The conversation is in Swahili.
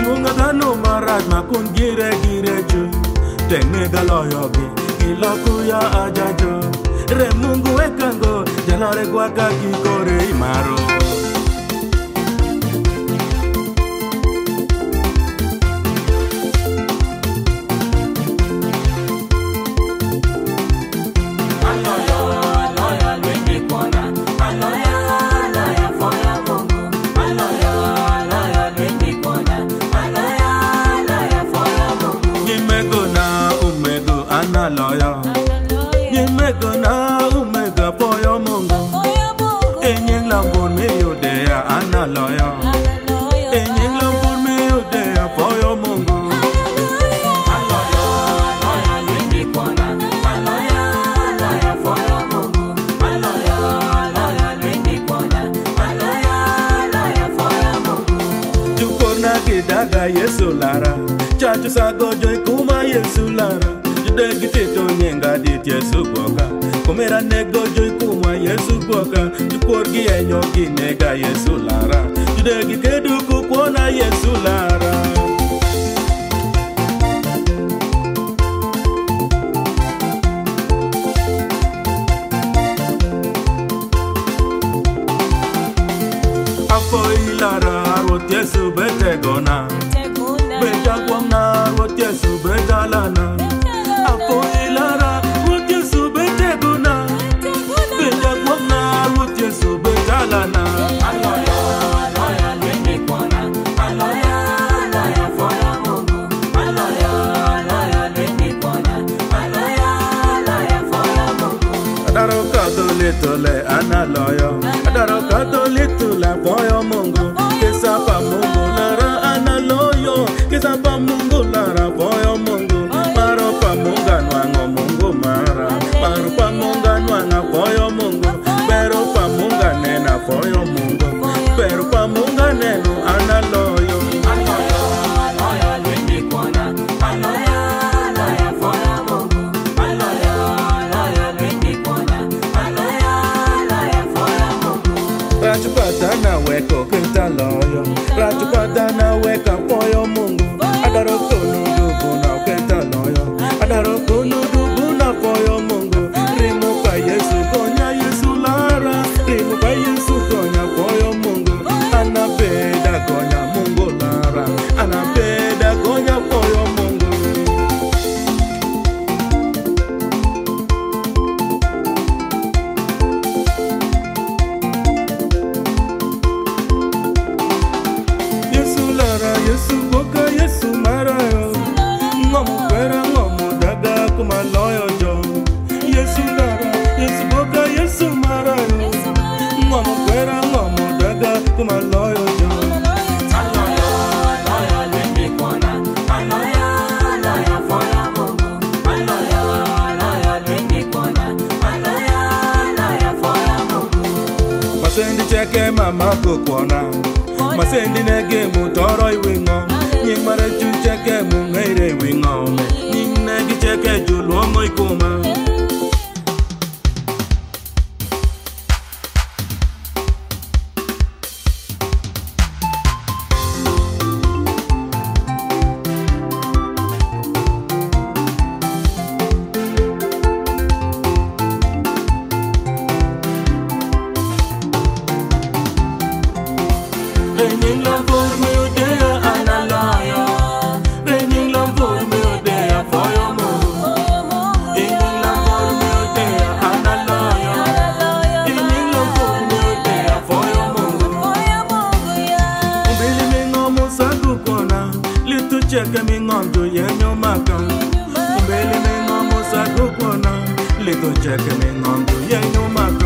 Iwunga dano maraj makun gire chu. Tenge galoyo gi iloku ya ajajo. Re Mungu ekango jalare gwaka kikore imaro. Daga Yesu lara, chachu sago joy kuma Yesu lara. Jude gitito nyenga dit Yesu boka, kumera nego joy kuma Yesu boka. Juporgi enyo ginega Yesu lara, jude gikedu kupona Yesu lara. Apo ilara rot Yesu betegona. Betagwana rot Yesu betalana. Apo ilara rot Yesu betegona. Betagwana rot Yesu betalana. Aloya, aloya, lwengi kwana. Aloya, aloya, foya Mungu. Aloya, aloya, lwengi kwana. Aloya, aloya, foya Mungu. Adaro kadolitole analoyo. Adaro kadolitole foya Mungu. Kesapa Mungu lara analoyo. Kesapa Mungu lara foya Mungu. Maro pa munga nwango Mungu mara. Maro pa munga nwana foya Mungu. Pero pa munga nena foya Mungu. Pero pa munga neno analoyo. Aloyo, aloyo, lwengi kwana. Aloyo, aloyo, foya Mungu. Aloyo, aloyo, lwengi kwana. Aloyo, aloyo, foya Mungu. Rachupatana weko kentaloyo. Rachupatana weka foya Mungu. Adaro konudubu na kentaloyo. Adaro konudubu na foya Mungu. Rimu kwa Yesu konya Yesu lara. Rimu kwa Yesu konya foya Mungu. Anapeda konya Mungu lara. Anapeda konya foya Mungu. Yesu lara, Yesu boka, Yesu marayo. Ngomu kwera, ngomu daga kumaloyo jo. Yesu lara, Yesu boka, Yesu marayo. Ngomu kwera, ngomu daga kumaloyo jo. Aloya, aloya, lwengi kwana. Aloya, aloya, foya Mungu. Aloya, aloya, lwengi kwana. Aloya, aloya, foya Mungu. Masendi cheke mama kukwana. Masendi nege mutoro iwingo. Nying mara chun cheke mungaire iwingo. Nying negi cheke juluongo ikuma. Raining love for me, odea analoyo. Raining love for me, odea foya Mungu. Raining love for me, odea analoyo. Raining love for me, odea foya Mungu. Umbili mingo musaku kona, litu cheke mingo mjo yenyo maka. Umbili mingo musaku kona, litu cheke mingo mjo yenyo maka.